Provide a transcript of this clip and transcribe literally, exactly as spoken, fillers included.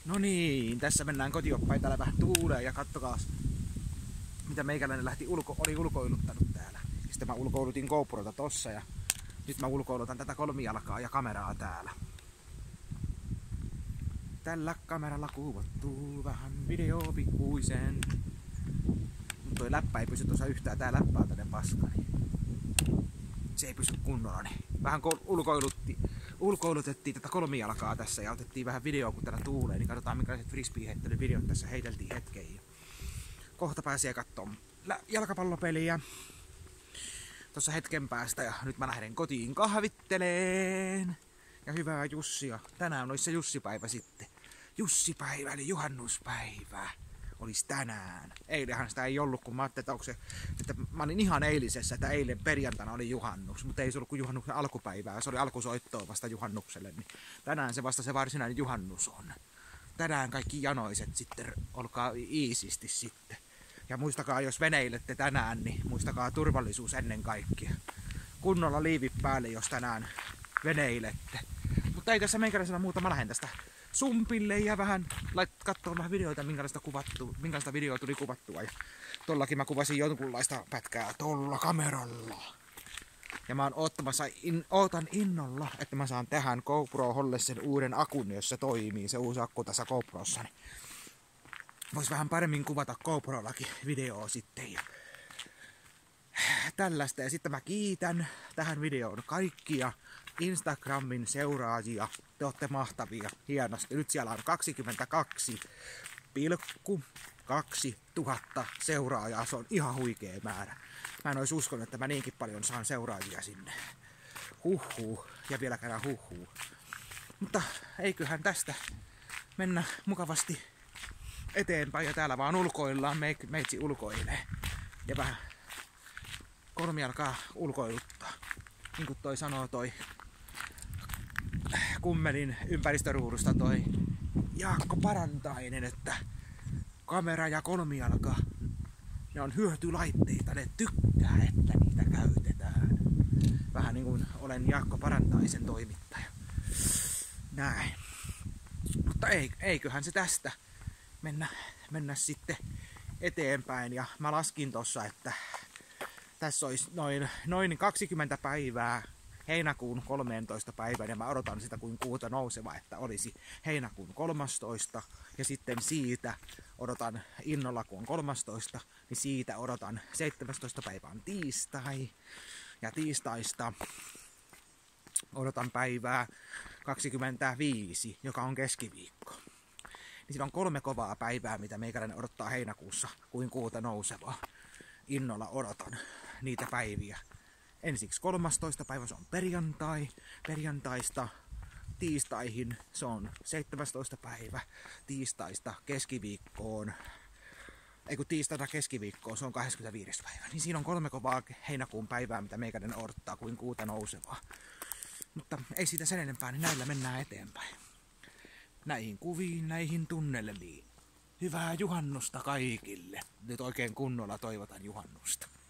No niin, tässä mennään kotioppain. Täällä vähän tuulee ja kattokaa, mitä meikäläinen lähti ulko, oli ulkoiluttanut täällä. Ja sitten mä ulkoilutin GoProta tossa ja nyt mä ulkoilutan tätä kolmijalkaa ja kameraa täällä. Tällä kameralla kuvattuu vähän video pikkuisen. Mut toi läppä ei pysy tuossa yhtään, tää läppä on tänne paska, niin se ei pysy kunnolla. Niin vähän ulkoilutti, ulkoilutettiin tätä kolmijalkaa tässä ja otettiin vähän videoa kun täällä tuulee, niin katsotaan minkälaiset frisbee-heittelyvideot tässä heiteltiin hetken. Kohta pääsee katsomaan jalkapallopeliä tuossa hetken päästä ja nyt mä lähden kotiin kahvitteleen. Ja hyvää Jussia. Tänään olisi se Jussipäivä sitten. Jussipäivä eli juhannuspäivä olisi tänään. Eilenhän sitä ei ollut, kun mä ajattelin, että, onko se, että mä olin ihan eilisessä, että eilen perjantaina oli juhannus, mutta ei se ollut kuin juhannuksen alkupäivää. Se oli alkusoittoa vasta juhannukselle, niin tänään se vasta se varsinainen juhannus on. Tänään kaikki janoiset sitten, olkaa iisisti sitten. Ja muistakaa, jos veneilette tänään, niin muistakaa turvallisuus ennen kaikkea. Kunnolla liivit päälle, jos tänään veneilette. Mutta ei tässä meikäläisellä muuta, mä lähden tästä sumpille ja vähän katsomaan vähän videoita, minkälaista, kuvattu, minkälaista videoa tuli kuvattua. Ja tollakin mä kuvasin jonkunlaista pätkää tolla kameralla. Ja mä oon oottamassa, in, ootan innolla, että mä saan tähän GoProholle sen uuden akun, jos se toimii, se uusi akku tässä GoProssa. Niin vois vähän paremmin kuvata GoProllakin videoa sitten. Ja tällaista. Ja sitten mä kiitän tähän videoon kaikkia Instagramin seuraajia. Te ootte mahtavia. Hienosti. Nyt siellä on kaksikymmentäkaksi pilkku kaksi tuhatta seuraajaa. Se on ihan huikea määrä. Mä en ois uskonut, että mä niinkin paljon saan seuraajia sinne. Huhhuu. Ja vielä kerran huhhuu. Mutta eiköhän tästä mennä mukavasti eteenpäin. Ja täällä vaan ulkoillaan. Meitsi ulkoilee. Ja vähän kolmijalkaa ulkoiluttaa. Niin kuin toi sanoo toi Kummelin ympäristöruudusta toi Jaakko Parantainen, että kamera ja kolmijalka, ne on hyötylaitteita, ne tykkää, että niitä käytetään. Vähän niin kuin olen Jaakko Parantaisen toimittaja. Näin. Mutta ei, eiköhän se tästä mennä, mennä sitten eteenpäin. Ja mä laskin tossa, että tässä olisi noin, noin kaksikymmentä päivää heinäkuun kolmeentoista päivään ja mä odotan sitä kuin kuuta nouseva, että olisi heinäkuun kolmastoista ja sitten siitä odotan innolla kun on kolmastoista, niin siitä odotan seitsemästoista päivään tiistai ja tiistaista odotan päivää kaksikymmentäviisi, joka on keskiviikko. Niin siinä on kolme kovaa päivää, mitä meikäläinen odottaa heinäkuussa kuin kuuta nousevaa. Innolla odotan niitä päiviä. Ensiksi kolmastoista päivä se on perjantai. Perjantaista tiistaihin se on seitsemästoista päivä. Tiistaista keskiviikkoon. Ei kun tiistaina keskiviikkoon se on kahdeskymmenesviides päivä. Niin siinä on kolme kovaa heinäkuun päivää, mitä meikäläinen odottaa kuin kuuta nousevaa. Mutta ei siitä sen enempää, niin näillä mennään eteenpäin. Näihin kuviin, näihin tunnelmiin. Hyvää juhannusta kaikille. Nyt oikein kunnolla toivotan juhannusta.